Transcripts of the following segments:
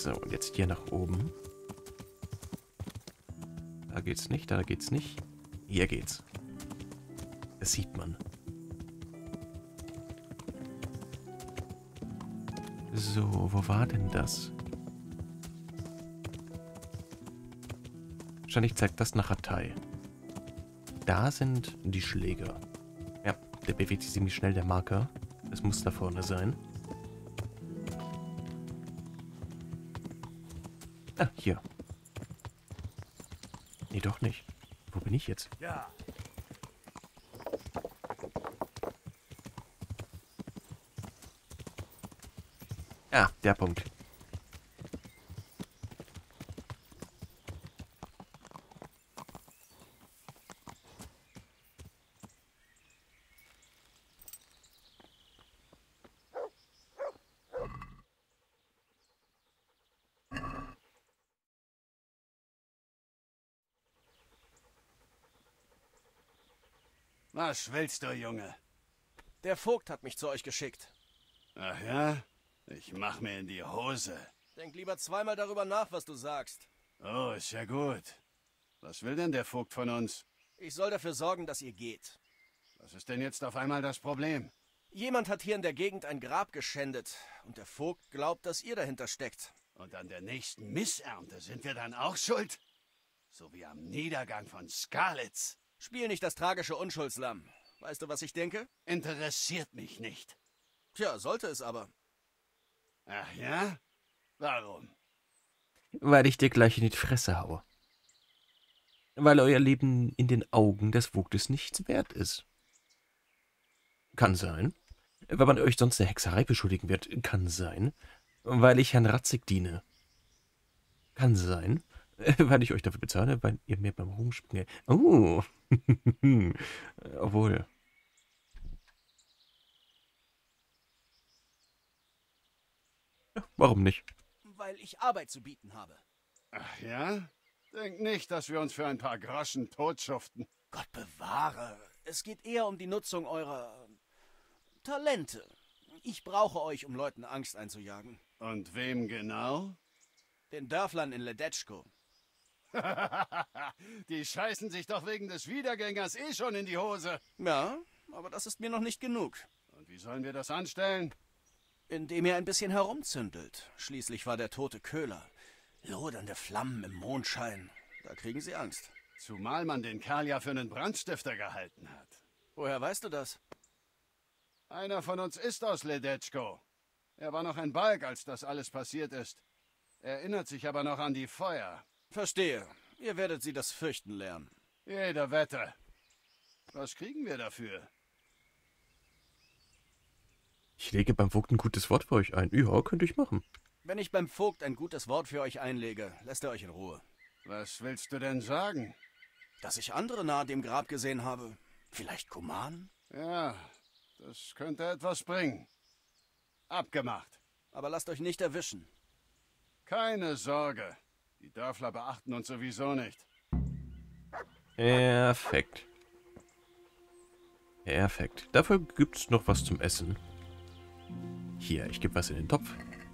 So, und jetzt hier nach oben. Da geht's nicht, da geht's nicht. Hier geht's. Das sieht man. So, wo war denn das? Wahrscheinlich zeigt das nach Ratay. Da sind die Schläger. Ja, der bewegt sich ziemlich schnell, der Marker. Das muss da vorne sein. Ah, hier. Nee, doch nicht. Wo bin ich jetzt? Ja. Ah, der Punkt. Was willst du, Junge? Der Vogt hat mich zu euch geschickt. Ach ja? Ich mach mir in die Hose. Denk lieber zweimal darüber nach, was du sagst. Oh, ist ja gut. Was will denn der Vogt von uns? Ich soll dafür sorgen, dass ihr geht. Was ist denn jetzt auf einmal das Problem? Jemand hat hier in der Gegend ein Grab geschändet und der Vogt glaubt, dass ihr dahinter steckt. Und an der nächsten Missernte sind wir dann auch schuld? So wie am Niedergang von Skalitz. Spiel nicht das tragische Unschuldslamm. Weißt du, was ich denke? Interessiert mich nicht. Tja, sollte es aber. Ach ja? Warum? Weil ich dir gleich in die Fresse haue. Weil euer Leben in den Augen des Vogtes nichts wert ist. Kann sein. Weil man euch sonst der Hexerei beschuldigen wird. Kann sein. Weil ich Herrn Ratzig diene. Kann sein. Weil ich euch dafür bezahle, weil ihr mir beim Rumspringen... Oh. Obwohl... Ja, warum nicht? Weil ich Arbeit zu bieten habe. Ach ja? Denk nicht, dass wir uns für ein paar Groschen totschuften. Gott bewahre. Es geht eher um die Nutzung eurer Talente. Ich brauche euch, um Leuten Angst einzujagen. Und wem genau? Den Dörflern in Ledetschko. Die scheißen sich doch wegen des Wiedergängers eh schon in die Hose. Ja, aber das ist mir noch nicht genug. Und wie sollen wir das anstellen? Indem ihr ein bisschen herumzündelt. Schließlich war der tote Köhler. Lodernde Flammen im Mondschein. Da kriegen sie Angst. Zumal man den Kerl ja für einen Brandstifter gehalten hat. Woher weißt du das? Einer von uns ist aus Ledetschko. Er war noch ein Balg, als das alles passiert ist. Erinnert sich aber noch an die Feuer. Verstehe. Ihr werdet sie das Fürchten lernen. Jede Wette. Was kriegen wir dafür? Ich lege beim Vogt ein gutes Wort für euch ein. Ja, könnt ihr machen. Wenn ich beim Vogt ein gutes Wort für euch einlege, lässt er euch in Ruhe. Was willst du denn sagen? Dass ich andere nahe dem Grab gesehen habe. Vielleicht Kuman? Ja, das könnte etwas bringen. Abgemacht. Aber lasst euch nicht erwischen. Keine Sorge. Die Dörfler beachten uns sowieso nicht. Perfekt. Perfekt. Dafür gibt's noch was zum Essen. Hier, ich gebe was in den Topf.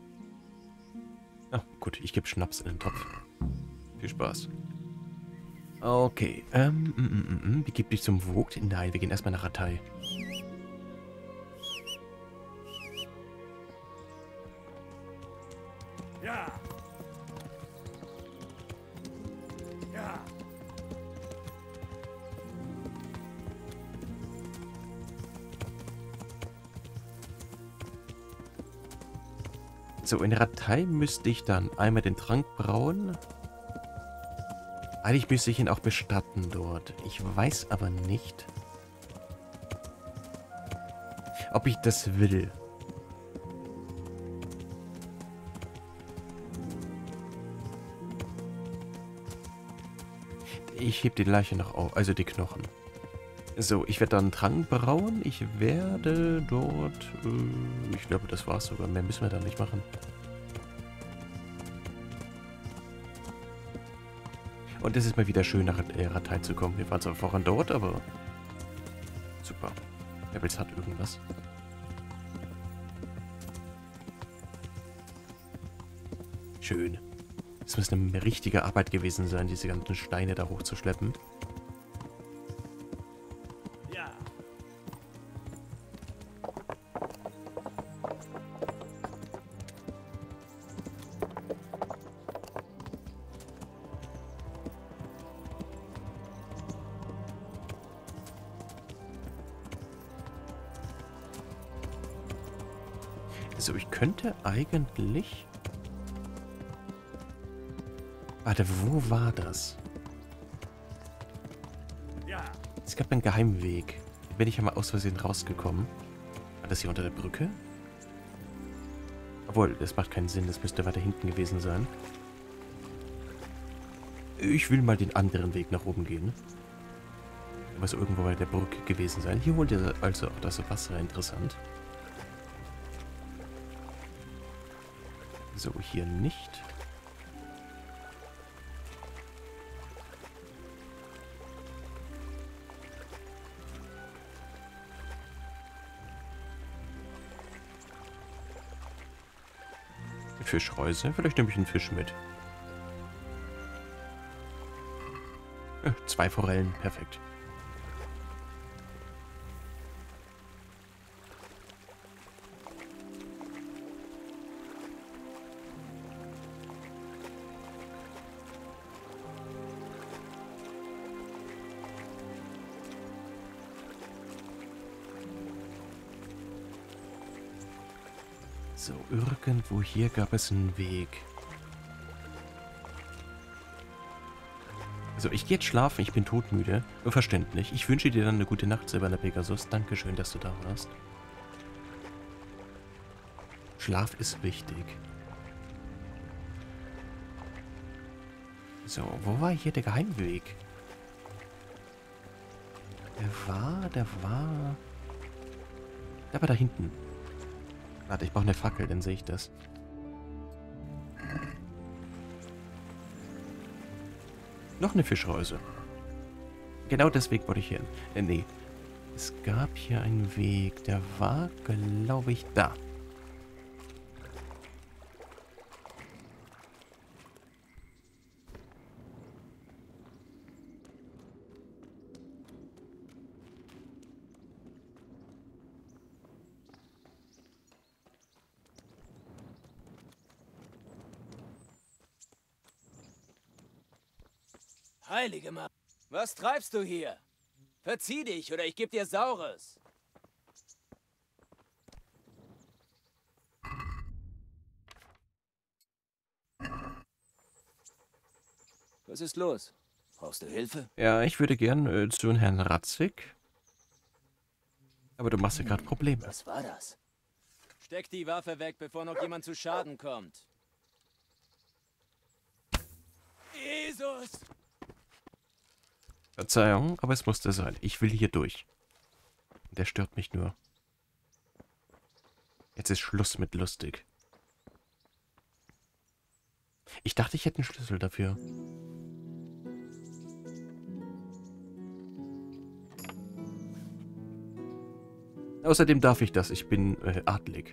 Ah, gut, ich gebe Schnaps in den Topf. Viel Spaß. Okay, wie gibt dich zum Vogt? Nein, wir gehen erstmal nach Ratay. Ja. Ja. So, in Ratay müsste ich dann einmal den Trank brauen. Eigentlich müsste ich ihn auch bestatten dort. Ich weiß aber nicht, ob ich das will. Ich heb die Leiche noch auf, also die Knochen. So, ich werde dann Trank brauen. Ich werde dort... ich glaube, das war's sogar. Mehr müssen wir da nicht machen. Und es ist mal wieder schön, nach Ratay zu kommen. Wir waren zwar voran dort, aber... Super. Pebbles hat irgendwas. Schön. Es muss eine richtige Arbeit gewesen sein, diese ganzen Steine da hochzuschleppen. Ja. Also ich könnte eigentlich... Warte, wo war das? Ja. Es gab einen Geheimweg. Da bin ich ja mal aus Versehen rausgekommen. War das hier unter der Brücke? Obwohl, das macht keinen Sinn. Das müsste weiter hinten gewesen sein. Ich will mal den anderen Weg nach oben gehen. Da muss irgendwo bei der Brücke gewesen sein. Hier holt ihr also auch das Wasser. Interessant. So, hier nicht. Fischreuse. Vielleicht nehme ich einen Fisch mit. 2 Forellen. Perfekt. So, irgendwo hier gab es einen Weg. Also, ich gehe jetzt schlafen, ich bin todmüde. Verständlich. Ich wünsche dir dann eine gute Nacht, Silberner Pegasus. Dankeschön, dass du da warst. Schlaf ist wichtig. So, wo war hier der Geheimweg? Der war... Der war da hinten. Warte, ich brauche eine Fackel, dann sehe ich das. Noch eine Fischreuse. Genau deswegen wollte ich hier hin. Nee. Es gab hier einen Weg, der war, glaube ich, da. Heilige Mann, was treibst du hier? Verzieh dich, oder ich geb dir Saures. Was ist los? Brauchst du Hilfe? Ja, ich würde gern zu Herrn Ratzig. Aber du machst ja gerade Probleme. Was war das? Steck die Waffe weg, bevor noch jemand zu Schaden kommt. Jesus! Verzeihung, aber es musste sein. Ich will hier durch. Der stört mich nur. Jetzt ist Schluss mit lustig. Ich dachte, ich hätte einen Schlüssel dafür. Außerdem darf ich das. Ich bin adlig.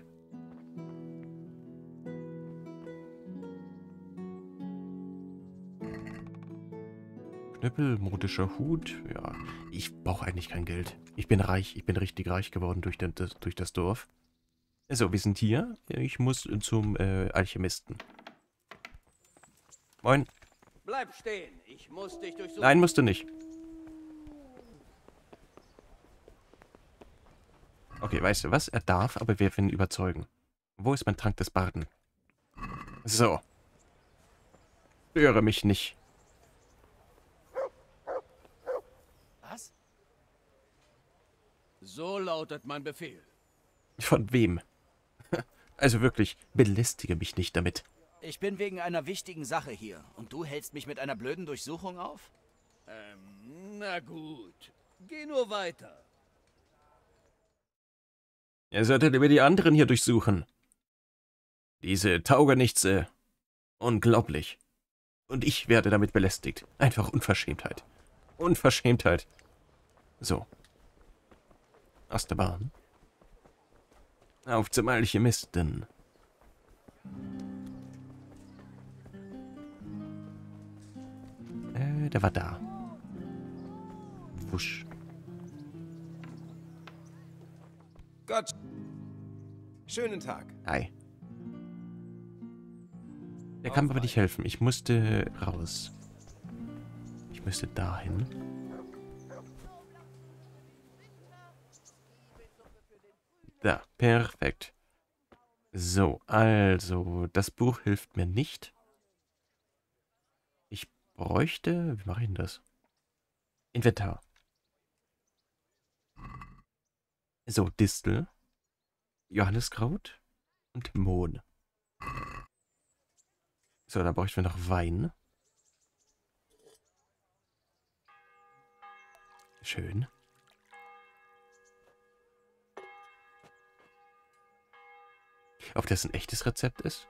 Knüppel, modischer Hut. Ja, ich brauche eigentlich kein Geld. Ich bin reich. Ich bin richtig reich geworden durch das Dorf. Also, wir sind hier. Ich muss zum Alchemisten. Moin. Bleib stehen, ich muss dich durchsuchen. Nein, musst du nicht. Okay, weißt du was? Er darf, aber wir werden ihn überzeugen. Wo ist mein Trank des Barden? So. Störe mich nicht. Was? So lautet mein Befehl. Von wem? Also wirklich, belästige mich nicht damit. Ich bin wegen einer wichtigen Sache hier. Und du hältst mich mit einer blöden Durchsuchung auf? Na gut. Geh nur weiter. Ihr solltet über die anderen hier durchsuchen. Diese Taugenichtse. Unglaublich. Und ich werde damit belästigt. Einfach Unverschämtheit. Unverschämtheit. So. Aus der Bahn. Auf zum Alchemisten. Der war da. Wusch. Gott. Schönen Tag. Hi. Der kann mir aber nicht helfen. Ich musste raus. Ich müsste dahin. Da, perfekt. So, also, das Buch hilft mir nicht. Ich bräuchte... Wie mache ich denn das? Inventar. So, Distel. Johanniskraut. Und Mohn. So, dann bräuchten wir noch Wein. Schön. Ob das ein echtes Rezept ist?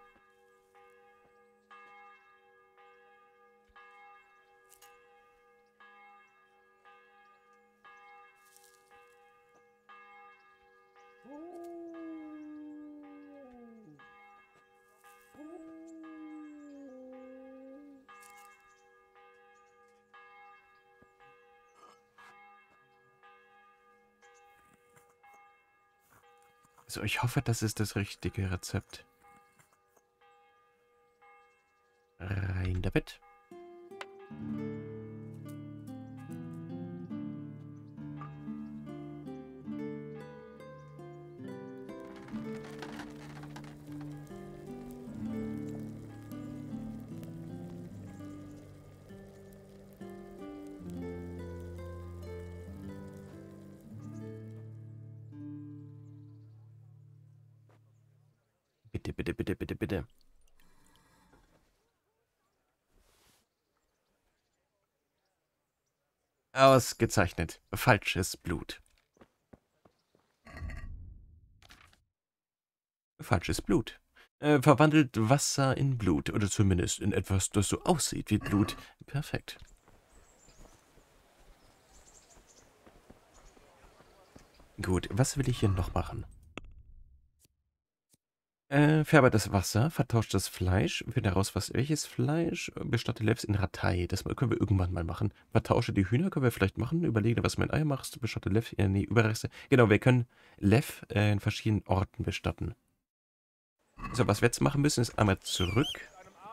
Also ich hoffe, das ist das richtige Rezept. Rein damit. Bitte, bitte, bitte, bitte, bitte. Ausgezeichnet. Falsches Blut. Falsches Blut. Verwandelt Wasser in Blut. Oder zumindest in etwas, das so aussieht wie Blut. Perfekt. Gut, was will ich hier noch machen? Färbe das Wasser, vertauscht das Fleisch, finde heraus, welches Fleisch, bestatte Levs in Ratei. Das können wir irgendwann mal machen. Vertausche die Hühner, können wir vielleicht machen. Überlege, was du mit Ei machst, bestatte Lev, nee, Überreste. Genau, wir können Lev in verschiedenen Orten bestatten. So, was wir jetzt machen müssen, ist einmal zurück.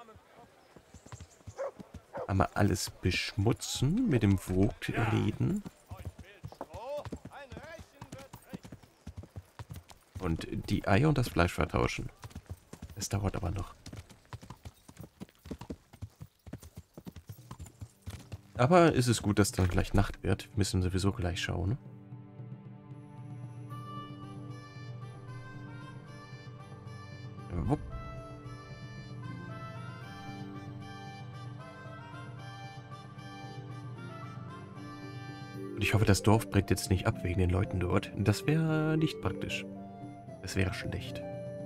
Einmal alles beschmutzen, mit dem Vogt reden. Und die Eier und das Fleisch vertauschen. Es dauert aber noch. Aber ist es gut, dass dann gleich Nacht wird. Wir müssen sowieso gleich schauen. Wupp. Und ich hoffe, das Dorf brennt jetzt nicht ab wegen den Leuten dort. Das wäre nicht praktisch. Das wäre schlecht.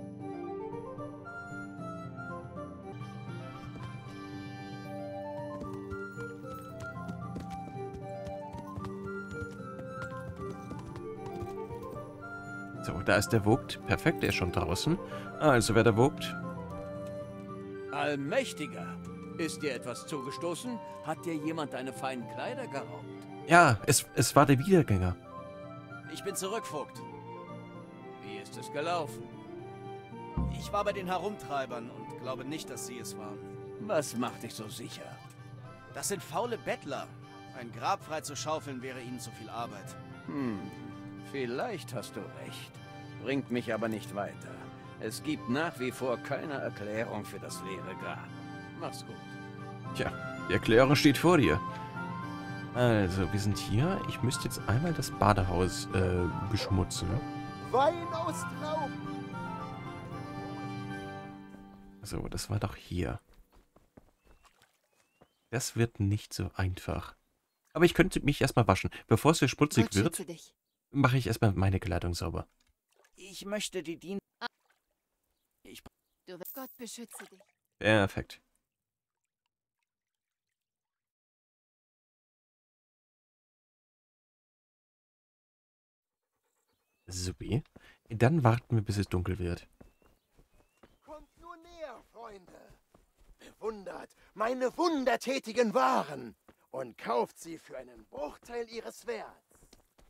So, da ist der Vogt. Perfekt, der ist schon draußen. Also, wer da Vogt? Allmächtiger, ist dir etwas zugestoßen? Hat dir jemand deine feinen Kleider geraubt? Ja, es war der Wiedergänger. Ich bin zurück, Vogt. Wie ist es gelaufen? Ich war bei den Herumtreibern und glaube nicht, dass sie es waren. Was macht dich so sicher? Das sind faule Bettler. Ein Grab frei zu schaufeln wäre ihnen zu viel Arbeit. Vielleicht hast du recht. Bringt mich aber nicht weiter. Es gibt nach wie vor keine Erklärung für das leere Grab. Mach's gut. Tja, die Erklärung steht vor dir. Also, wir sind hier. Ich müsste jetzt einmal das Badehaus beschmutzen. Wein aus Trauben. So, das war doch hier. Das wird nicht so einfach. Aber ich könnte mich erstmal waschen. Bevor es hier schmutzig wird, mache ich erstmal meine Kleidung sauber. Ich möchte die Dienst... Gott beschütze dich. Perfekt. Supi. Dann warten wir, bis es dunkel wird. Kommt nur näher, Freunde. Bewundert meine wundertätigen Waren und kauft sie für einen Bruchteil ihres Werts.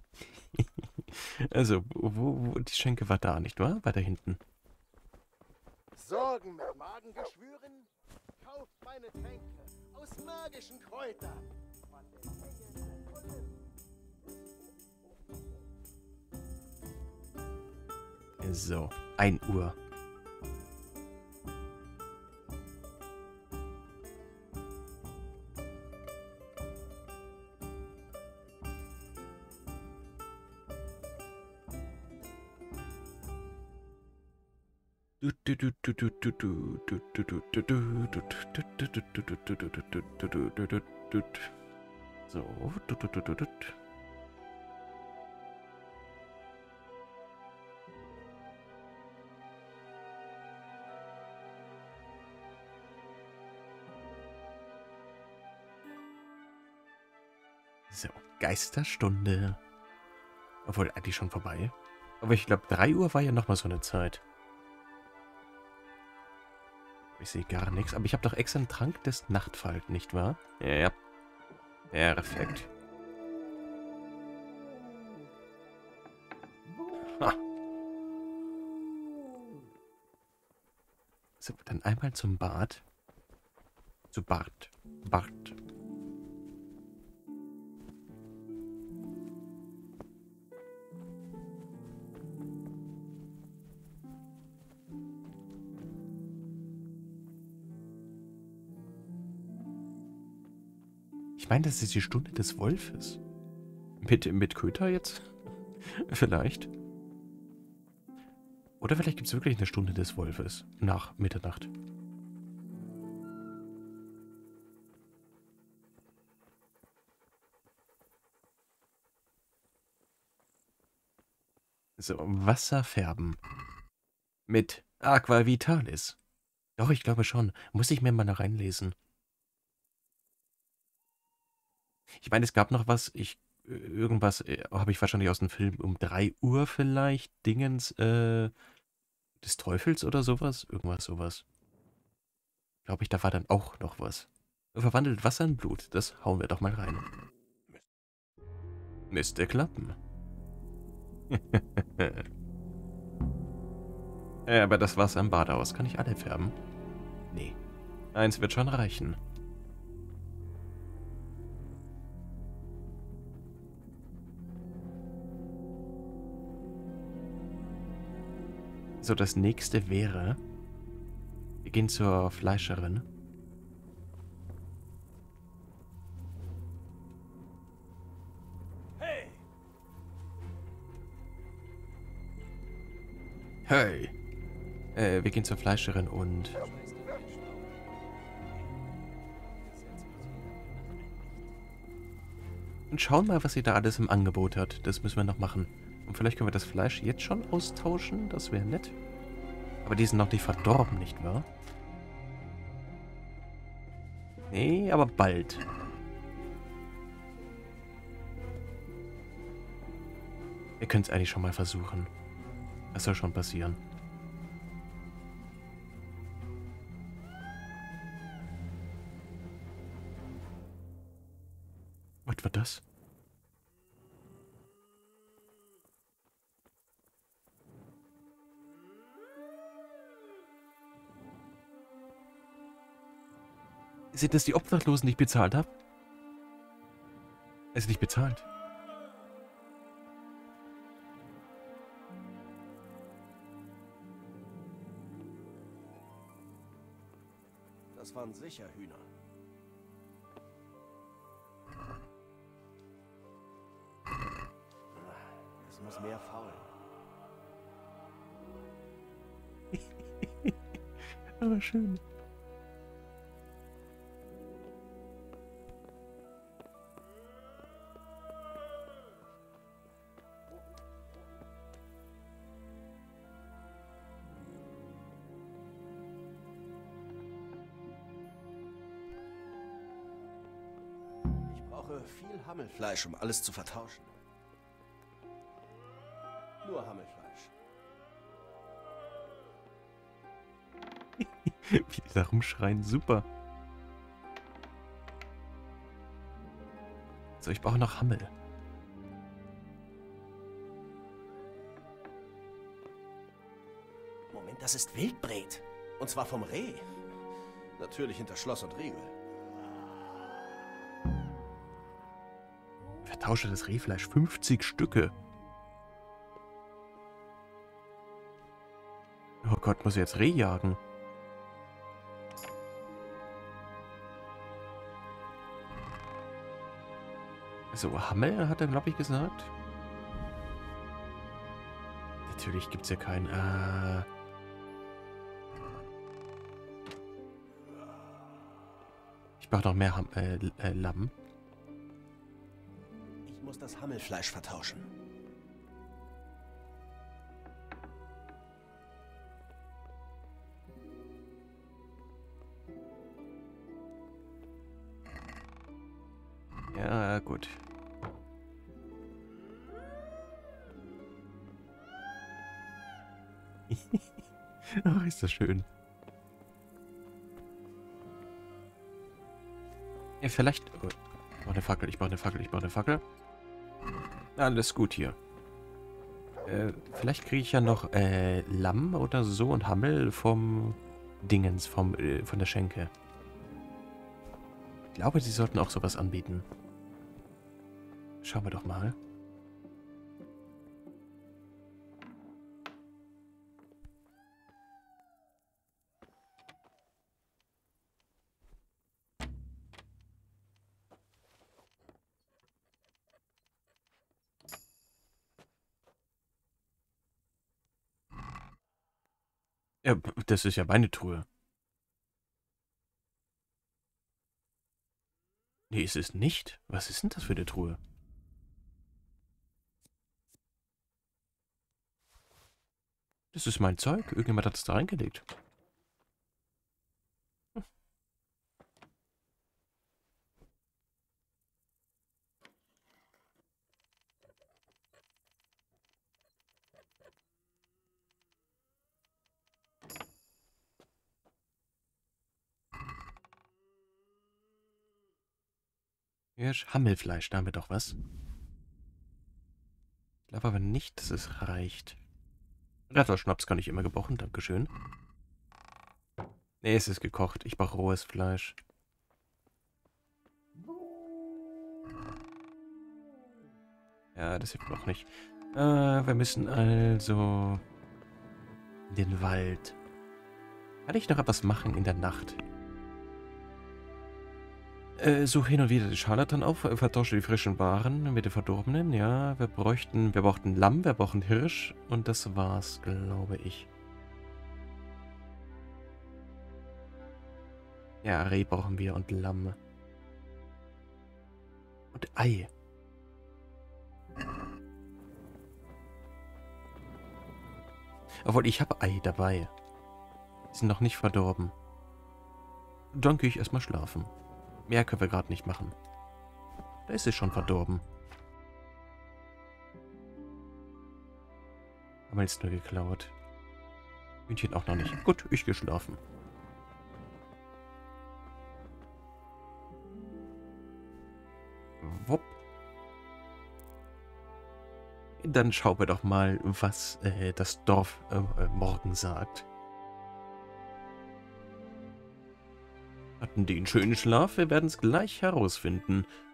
Also, die Schenke war da, nicht wahr? Weiter hinten. Sorgen mit Magengeschwüren? Kauft meine Tränke aus magischen Kräutern. Von den Engeln des Olymp. So, 1 Uhr. So. So, Geisterstunde. Obwohl, eigentlich schon vorbei. Aber ich glaube, 3 Uhr war ja nochmal so eine Zeit. Ich sehe gar nichts. Aber ich habe doch extra einen Trank des Nachtfalten, nicht wahr? Ja. Perfekt. Ha. So, dann einmal zum Bad. Zu Bart. Ich meine, das ist die Stunde des Wolfes. Mit Köter jetzt? Vielleicht. Oder vielleicht gibt es wirklich eine Stunde des Wolfes. Nach Mitternacht. So, Wasser färben. Mit Aqua Vitalis. Doch, ich glaube schon. Muss ich mir mal noch reinlesen. Ich meine, es gab noch was, irgendwas habe ich wahrscheinlich aus dem Film um 3 Uhr vielleicht, Dingens, des Teufels oder sowas, irgendwas sowas. Glaube ich, da war dann auch noch was. Verwandelt Wasser in Blut, das hauen wir doch mal rein. Müsste klappen. Aber das Wasser im Badehaus, kann ich alle färben? Nee. 1 wird schon reichen. So, das nächste wäre, wir gehen zur Fleischerin. Hey! Wir gehen zur Fleischerin und schauen mal, was sie da alles im Angebot hat. Das müssen wir noch machen. Und vielleicht können wir das Fleisch jetzt schon austauschen. Das wäre nett. Aber die sind noch nicht verdorben, nicht wahr? Nee, aber bald. Wir können es eigentlich schon mal versuchen. Das soll schon passieren. Was war das? Sind das die Obdachlosen, die ich bezahlt habe? Es ist nicht bezahlt. Das waren sicher Hühner. Es muss mehr faulen. Aber schön. Ich brauche viel Hammelfleisch, um alles zu vertauschen. Nur Hammelfleisch. Wie die da rumschreien, super. So, ich brauche noch Hammel. Moment, das ist Wildbret. Und zwar vom Reh. Natürlich hinter Schloss und Riegel. Vertausche das Rehfleisch 50 Stücke. Oh Gott, muss ich jetzt Reh jagen? So, Hammel hat er, glaube ich, gesagt. Natürlich gibt es ja keinen. Ich brauche noch mehr Lamm. Ich muss das Hammelfleisch vertauschen. Ja, gut. Ach, ist das schön. Ja, vielleicht... Oh, ich brauche eine Fackel, ich brauche eine Fackel, ich brauche eine Fackel. Alles gut hier. Vielleicht kriege ich ja noch Lamm oder so und Hammel vom Dingens, von der Schenke. Ich glaube, sie sollten auch sowas anbieten. Schauen wir doch mal. Ja, das ist ja meine Truhe. Nee, ist es nicht? Was ist denn das für eine Truhe? Das ist mein Zeug. Irgendjemand hat es da reingelegt. Hirsch, Hammelfleisch, da haben wir doch was. Ich glaube aber nicht, dass es reicht. Ratterschnaps kann ich immer gebrauchen, dankeschön. Nee, es ist gekocht. Ich brauche rohes Fleisch. Ja, das hilft noch nicht. Wir müssen also in den Wald. Kann ich noch etwas machen in der Nacht? Suche hin und wieder die Scharlatan auf, vertausche die frischen Waren mit den verdorbenen. Ja, wir brauchten Lamm, wir brauchen Hirsch und das war's, glaube ich. Ja, Reh brauchen wir und Lamm. Und Ei. Obwohl, ich habe Ei dabei. Die sind noch nicht verdorben. Dann gehe ich erstmal schlafen. Mehr können wir gerade nicht machen. Da ist es schon verdorben. Aber jetzt nur geklaut. Hühnchen auch noch nicht. Gut, ich gehe schlafen. Wupp. Dann schauen wir doch mal, was das Dorf morgen sagt. Hatten die einen schönen Schlaf? Wir werden es gleich herausfinden.